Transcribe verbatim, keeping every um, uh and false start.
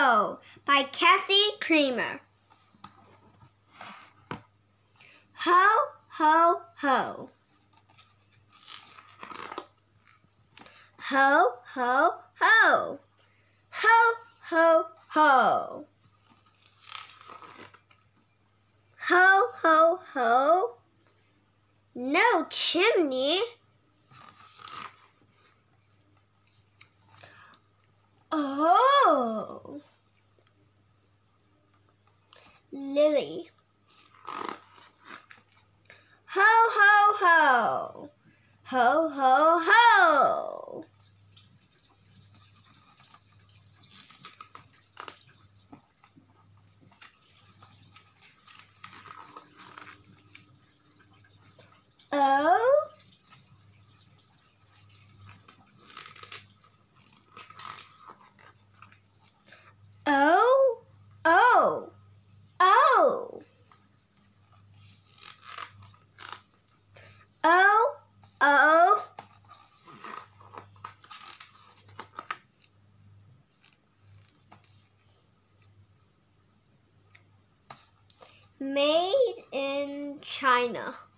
Ho by Kathy Kramer. Ho, ho, ho. Ho, ho, ho. Ho, ho, ho. Ho, ho, ho. No chimney. Oh. Lily. Ho, ho, ho. Ho, ho, ho. O. O. O. O. O. O. Made in China.